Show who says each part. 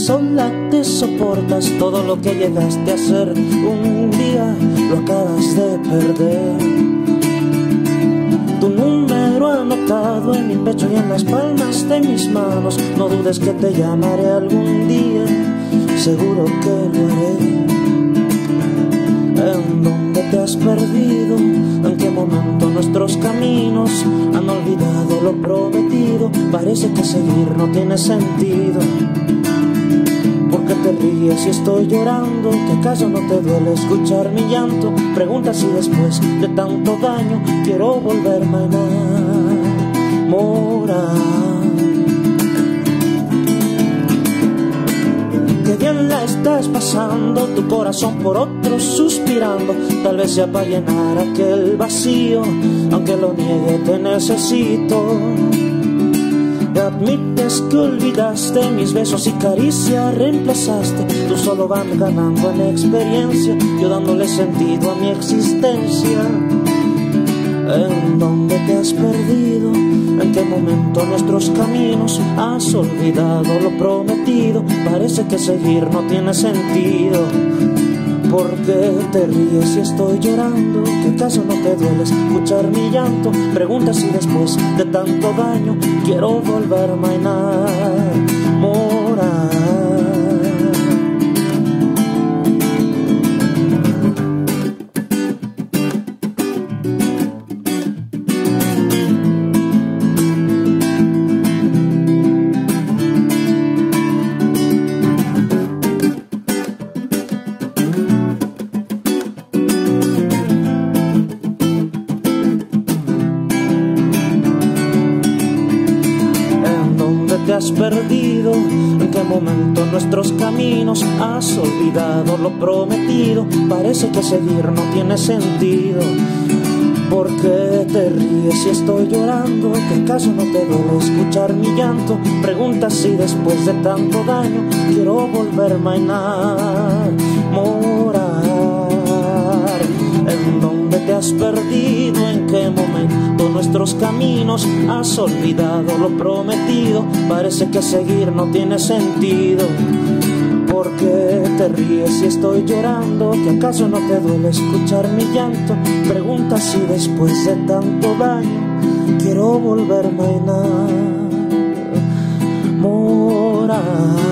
Speaker 1: sola te soportas todo lo que llegaste a hacer. Un día lo acabas de perder. Tu número anotado en mi pecho y en las palmas de mis manos. No dudes que te llamaré algún día, seguro que lo haré. ¿En dónde te has perdido? ¿En qué momento nuestros caminos han olvidado lo prometido? Parece que seguir no tiene sentido. ¿Por qué te ríes si estoy llorando? ¿Que acaso no te duele escuchar mi llanto? Pregunta si después de tanto daño quiero volverme a enamorar. Qué bien la estás pasando, tu corazón por otro suspirando. Tal vez sea para llenar aquel vacío, aunque lo niegue te necesito. Admites que olvidaste mis besos y caricias reemplazaste. Tú solo vas ganando en experiencia, yo dándole sentido a mi existencia. ¿En dónde te has perdido? ¿En qué momento nuestros caminos has olvidado lo prometido? Parece que seguir no tiene sentido. ¿Por qué te ríes si estoy llorando? ¿Que acaso no te duele escuchar mi llanto? Pregunta si después de tanto daño quiero volverme a enamorar. ¿Te has perdido? ¿En qué momento nuestros caminos has olvidado lo prometido? Parece que seguir no tiene sentido. ¿Por qué te ríes si estoy llorando? ¿Que acaso no te duele escuchar mi llanto? Pregunta si después de tanto daño quiero volverme a enamorar. ¿En dónde te has perdido? ¿En qué momento nuestros caminos has olvidado lo prometido? Parece que seguir no tiene sentido. ¿Por qué te ríes si estoy llorando? ¿Que acaso no te duele escuchar mi llanto? Pregunta si después de tanto daño quiero volverme a enamorar.